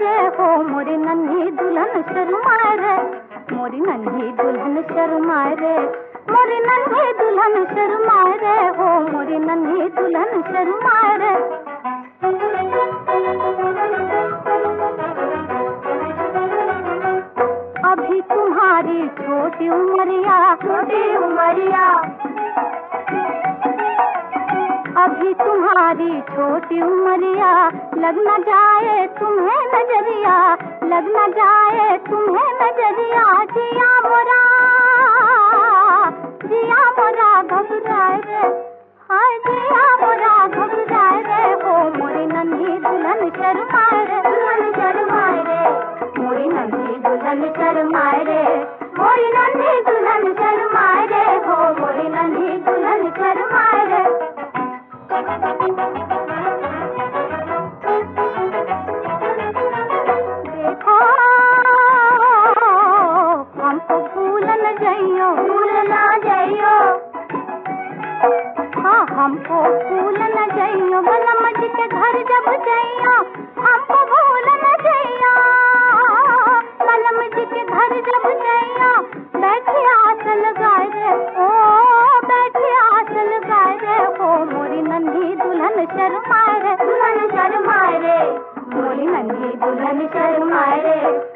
रे हो मोरी नन्ही दुल्हन शर्माए रे, मोरी नन्ही दुल्हन शर्माए रे, मोरी नन्ही दुल्हन शर्माए रे हो मोरी नन्ही दुल्हन शर्माए रे। अभी तुम्हारी छोटी उमरिया, छोटी उमरिया, अभी तुम्हारी छोटी उमरिया, लग न जाए तुम्हें नजरिया, लग न जाए तुम्हें नजरिया। जिया मोरा, जिया मोरा घबराए रे, हाय जिया मोरा घबराए रे हो मोरी नन्ही दुल्हन शर्माए रे, दुल्हन शर्माए रे, मोरी नन्ही दुल्हन शर्माए रे, मोरी नन्ही दुल्हन शर्माए रे हो मोरी नन्ही दुल्हन शर्माए रे। देखो हमको भूल न जाइयो, भूल न जाइयो, हाँ हमको भूल न जाइयो, बलम जी के घर जब जाइयो, हमको भूल न जाइयो, बलम जी के घर जब जाइयो, बैठी आस लगाए रे, ओ बैठी आस लगाए रे हो मोरी नन्ही दुल्हन शर्माए रे, दुल्हन शर्माए रे, मोरी नन्ही दुल्हन शर्माए रे।